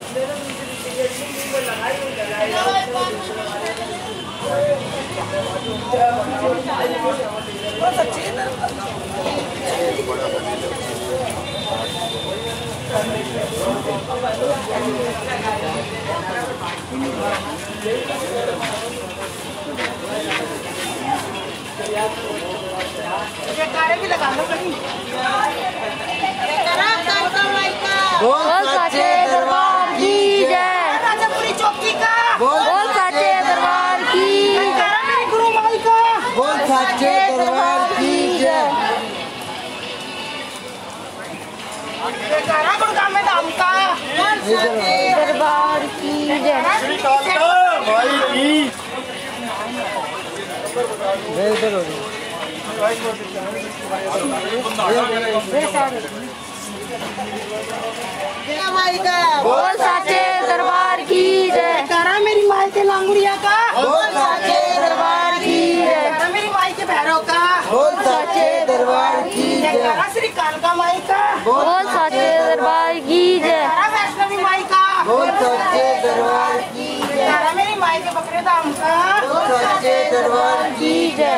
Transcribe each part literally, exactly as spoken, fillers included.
जयकारे भी लगा लो कहीं। बोल सच्चे दरबार की जय। राजापुरी चौकी का बोल सच्चे दरबार की जय। मेरी गुरु माई का बोल सच्चे दरबार की जय। जयकारा गुड़गांव में धाम का दरबार की जय। भाई की माई का बोल सच्चे दरबार की जय। जयकारा मेरी माई के लांगुड़िया का बोल सच्चे दरबार की जय। जयकारा मेरी माई के भैरव का बोल सच्चे दरबार की जय। जयकारा श्री कालका माई का बोल सच्चे दरबार की जय। जयकारा वैष्णवी माई का बोल सच्चे दरबार की जय। जयकारा मेरी माई के बकरे धाम का बोल सच्चे दरबार की जय।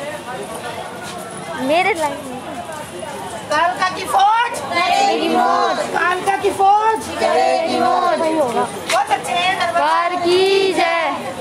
मेरे लाइन कालका की फौज करेगी मौज, कालका की फौज करेगी मौज। बहुत अच्छे हैं दरबार दरबार की जय।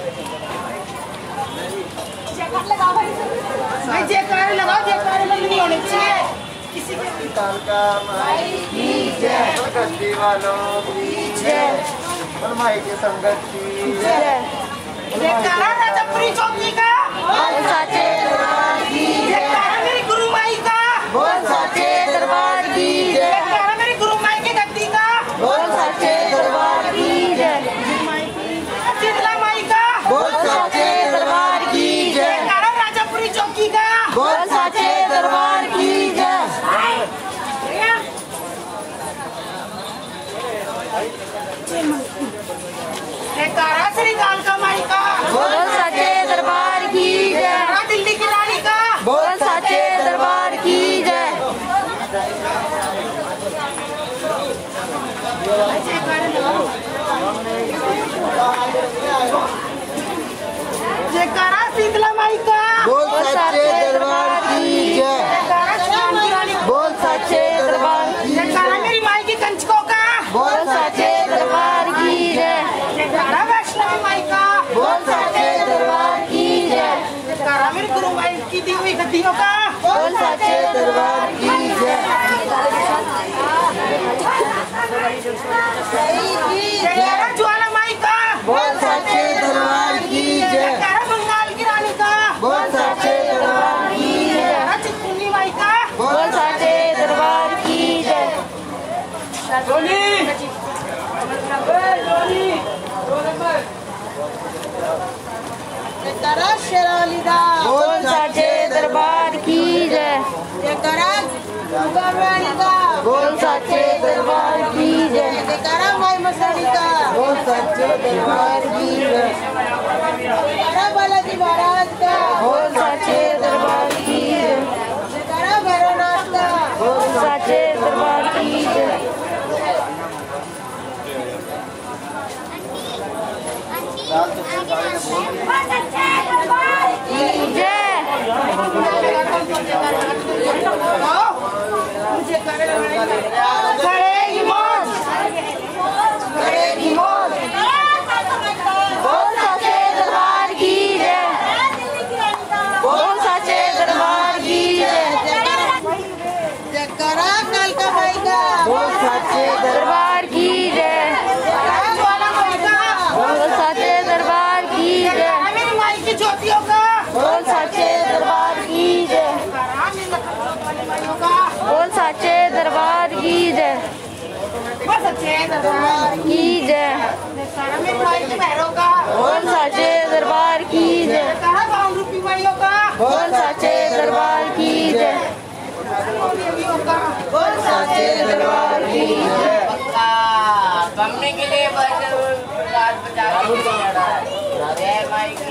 भाई जयकारे लगाओ, जयकारे बंद नहीं होने चाहिए किसी के भी। कालका माई की जय। गद्दी वालों की जय और माई के संगत की जय। जय। जयकारा राजापुरी चौकी का बोल सच्चे दरबार की जय। जयकारा मेरी गुरु माई का बोल सच्चे दरबार की जय। जयकारा मेरी गुरु माई के गद्दी का बोल सच्चे दरबार की जय। शीतला माई का बोल सच्चे दरबार की जय। जयकारा राजापुरी चौकी का बोल सच्चे दरबार की जय। जयकारा श्री कालका माई का बोल सच्चे दरबार की जय। जयकारा दिल्ली की रानी का बोल सच्चे दरबार की जय। जयकारा शीतला माई का बोल सच्चे दरबार की जय। जयकारा श्याम की रानी बोल सच्चे दरबार की जयकारा मेरी माई की कंचकों का बोल सच्चे दरबार की जय। जयकारा वैष्णवी माई का बोल सच्चे दरबार की जय। जयकारा मेरी गुरु माई की दी हुई गद्दियों का बोल सच्चे दरबार की जय। जयकारा ज्वाला माई का बोल सच्चे दरबार की जय। जयकारा बंगाल की रानी का बोल सच्चे दरबार की जय। जयकारा चितकुंडी माई का बोल सच्चे दरबार की जय। जयकारा शेरावाली दा बोल सच्चे दरबार की जय। जयकारा रानी का बोल सच्चे दरबार की जय। जयकारा माई मसानी का बोल सच्चे दरबार की जय। जयकारा बालाजी महाराज का बोल सच्चे दरबार की जय। जयकारा भैरवनाथ का बोल सच्चे दरबार की जय। जय। करेगी मौज करेगी मौज। बोल सच्चे दरबार की जय। बोल सच्चे दरबार की जय। जयकारा कालका माई का बोल सच्चे दरबार की जय। जयकारा ज्वाला माई का बोल सच्चे दरबार की जय। जयकारा मेरी माई की ज्योतियों का बोल सच्चे दरबार की जय। जयकारा मेरी वाली माइयों का बोल सच्चे दरबार की जय। बस अच्छे दरबार की जय। जयकारा मेरी माई के भैरव का बोल सच्चे दरबार की जय। जयकारा गाँव रूपी माइयों का बोल सच्चे दरबार की जय। बोल सच्चे दरबार की जय। मम्मी के लिए बस रात बजा जय माई की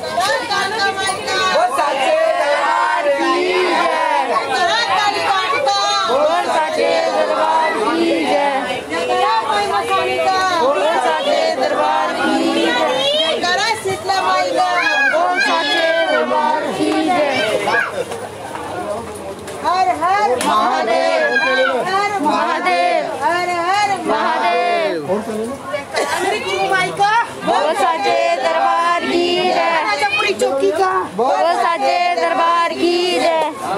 बोल सच्चे दरबार की जय। हर हर महादेव हर महादेव हर हर महादेव मेरी गुरु माई का बोल साचे दरबार की जय राजापुरी चौकी का बोल साचे दरबार की जय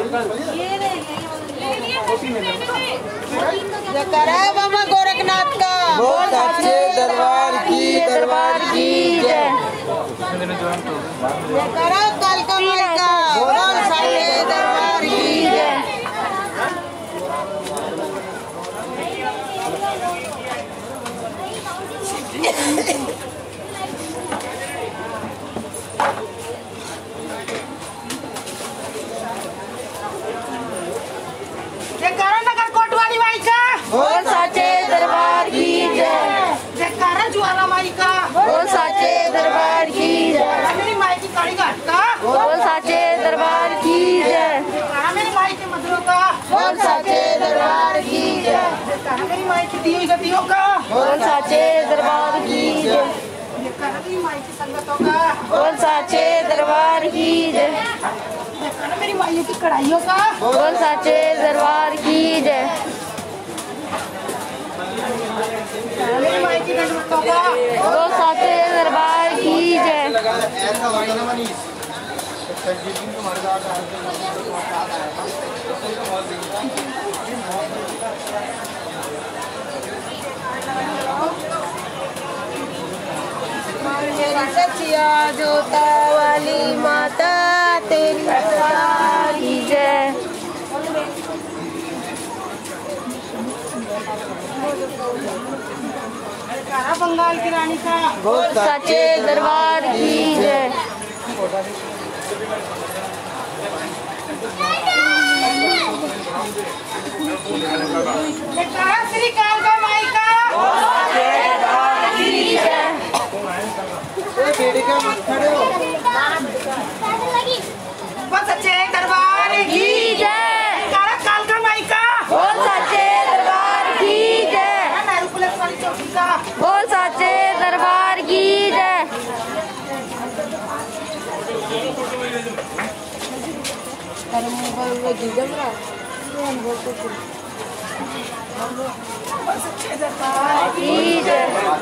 जयकारा बाबा गोरखनाथ का बोल साचे दरबार की दरबार की जय जयकारा कालका माई का बोल साचे दरबार की जय जयकारा नगर कोटवाली माई का बोल साचे दरबार की जय जयकारा ज्वाला माई का बोल साचे दरबार की जय मेरी माई की काली घाट का बोल साचे दरबार की जय जयकारा मेरी माई के मधुरों का बोल साचे दरबार की जय जयकारा मेरी माई की दी हुई गतियों का बोल साचे दरबार की जय जयकारा मेरी माई की संगतों का बोल साचे दरबार की जय जयकारा मेरी माइयों की कढ़ाइयों का बोल साचे दरबार की जय जयकारा मेरी माई की गणवत्तों का बोल साचे दरबार की जय ऐसा वाणी ना मनीष संजीव कुमार का मेरी सचिया जोता वाली माता तेरी दरबार की जय जयकारा बंगाल की रानी का बोल साचे दरबार की जय जयकारा श्री कालका माई का बस अच्छे दरबार की जय जयकारा कालका माई का बोल साचे दरबार की जय नेहरू पुलिस वाली चौकी का बोल साचे दरबार की जय अच्छे दरबार की जय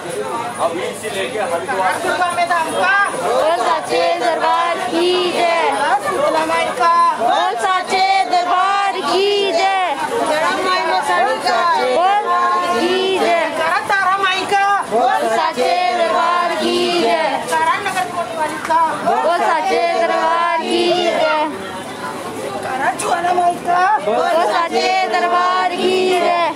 दुर्गा मैदान का बोल साचे दरबार की जय शीतला माई का बोल साचे दरबार की जय जड़ा माई मसाली का बोल की जय जयकारा तारा माई का बोल साचे दरबार की जय जयकारा नगर कोटवाली का बोल साचे दरबार की जय जयकारा ज्वाला माई का बोल साचे दरबार की जय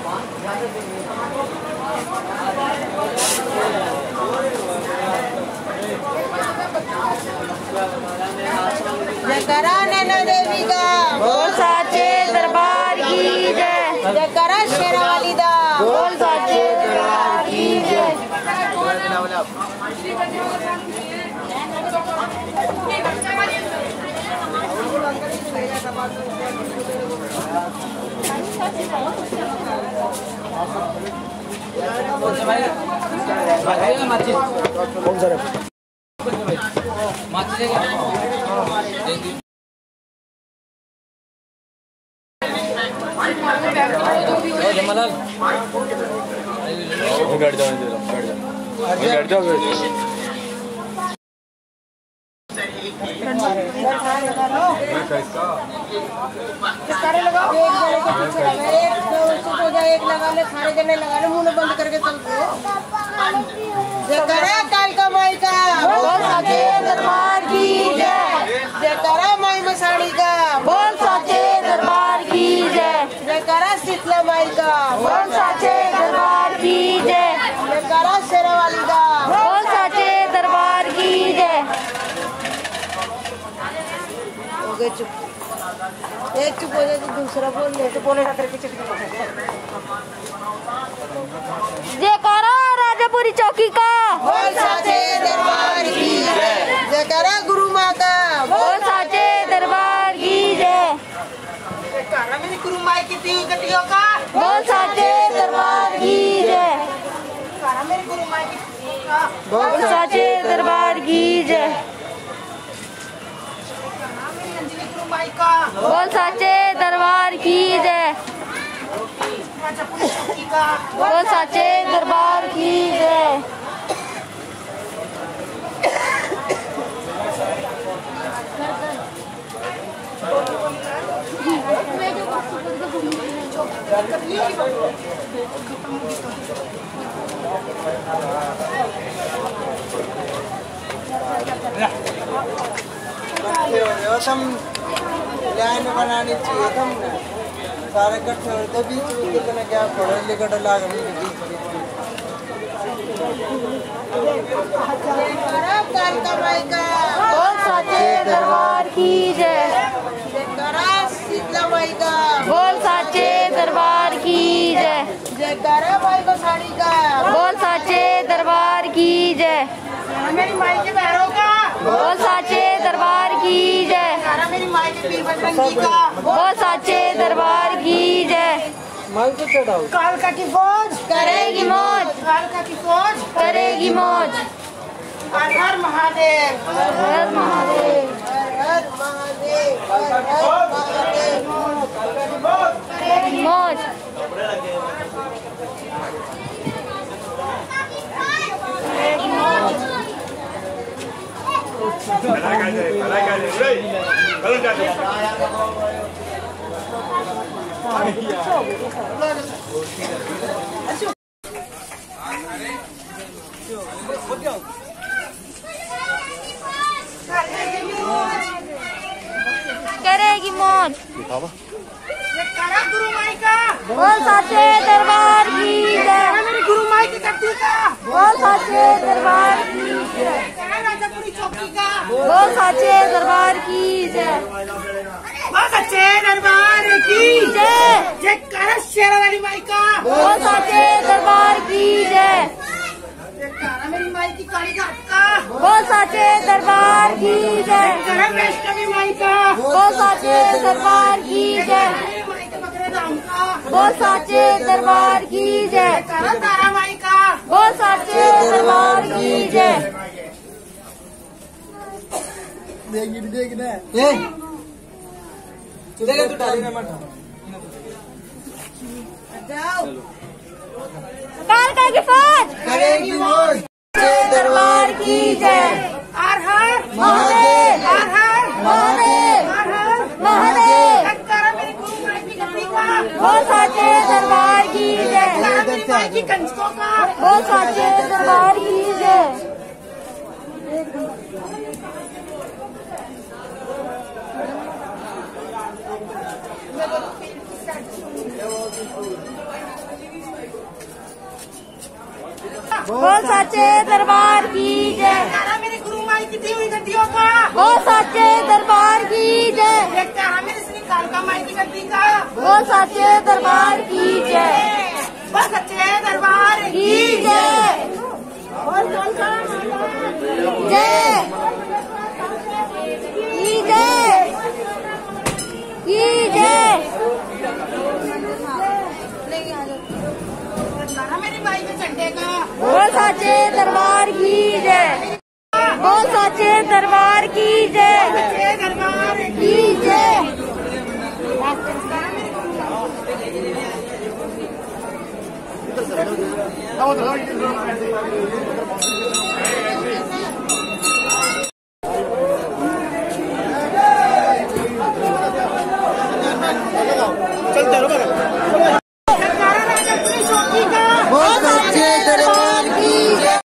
जयकारा नैना देवी का बोल साचे दरबार की जय जयकारा शेरावाली दा बोल साचे दरबार की जय जमलाल गाड़ी जाओ गाड़ी जाओ गाड़ी जाओ जयकारे लगाओ एक जने के पीछे लगा एक दो चुप हो जाए एक लगा ले सारे जने लगा ले मुंह बंद करके चल जयकारा कालका माई का बोल साचे दरबार की जय जयकारा माई मसाणी का बोल साचे दरबार की जय जयकारा शीतला माई का बोल साचे दरबार की जय जयकारा शेरावाली का बोल साचे दरबार की जय हो गए चुप एक चुप हो जाए तो दूसरा बोल ले तो बोलेगा करके चुप जयकारा राजापुरी चौकी का बोल साचे दरबार की जय जयकारा गुरु माँ का बोल साचे दरबार की जय जयकारा मेरी गुरु माई की दी गतियों का बोल साचे दरबार की जय जयकारा मेरी गुरु माई की का बोल साचे दरबार की जय मेरी अंजलि गुरु माई का बोल साचे दरबार की का। बोल साचे दरबार की जय। तुम लाइन बनानी चाहिए तुमने सारे इकट्ठे हो तो बीच में कितना क्या पढ़े लिखा लाग बोल साचे दरबार की जय। शीतला माई का। बोल साचे दरबार की जय। जयकारा माई को साड़ी का। बोल साचे दरबार की जय। मेरी माई के पैरों का। बोल साचे दरबार की जय। मेरी माई के पीर बजरंगी का। बोल साचे दरबार की जय। माई को चढ़ाओ कालका की फौज करेगी मौज। कालका की फौज करेगी मौज। हर हर महादेव। हर हर महादेव। हर हर महादेव। हर हर महादेव। करेगी मौज। करेगी मौज। जयकारा गुरु माई का। बोल साचे दरबार की जय। मेरी गुरु माई की कट्टी का। बोल साचे दरबार की जय। जयकारा राजापुरी चौकी का। बोल साचे दरबार की जय। बोल सच्चे दरबार की जय। जयकारा शेरा वाली माई का। बोल साचे दरबार की जय। जयकारा मेरी माई की काली घाट का। बोल साचे दरबार की जय। जयकारा वैष्णवी माई का। बोल साचे दरबार की जय। मेरी माई के बकरे धाम का। बोल साचे दरबार की जय। जयकारा तारा माई का। बोल साचे दरबार की जय। कालका की फौज करेगी मौज। दरबार की जय। हर हर महादेव। हर हर महादेव। हर हर महादेव। जयकारा मेरी गुरु माई की कट्टी का। बोल साचे दरबार की जय। जयकारा मेरी माई की कंजकों का। बोल साचे दरबार की जय। बोल साचे दरबार की जय। जयकारा मेरी गुरु माई की दी हुई गड्डियों का। बोल साचे दरबार की जय। जयकारा मेरी श्री कालका माई की गड्डी का। बोल साचे दरबार की जय। बस सच्चे दरबार की जय। जय की जय। की जय। जयकारा मेरी माई के झंडे का। बोल साचे दरबार की जय। बोल साचे दरबार की जय। सच्चे दरबार की जय। की